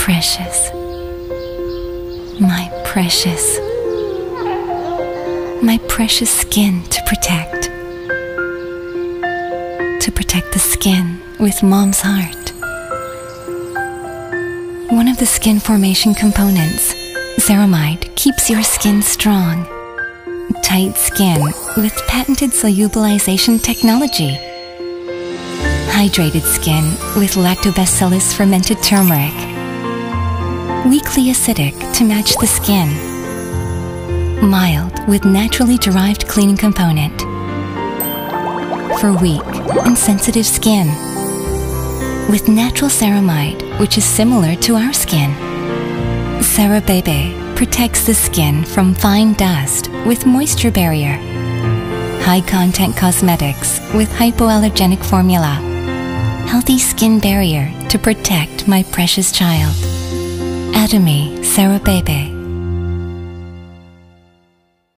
precious, my precious, my precious skin to protect the skin with Mom's heart. One of the skin formation components, ceramide, keeps your skin strong. Tight skin with patented solubilization technology. Hydrated skin with lactobacillus fermented turmeric. Weakly acidic to match the skin. Mild with naturally derived cleaning component. For weak and sensitive skin. With natural ceramide, which is similar to our skin. Cerabebe protects the skin from fine dust with moisture barrier. High content cosmetics with hypoallergenic formula. Healthy skin barrier to protect my precious child. Atomy Cerabebe.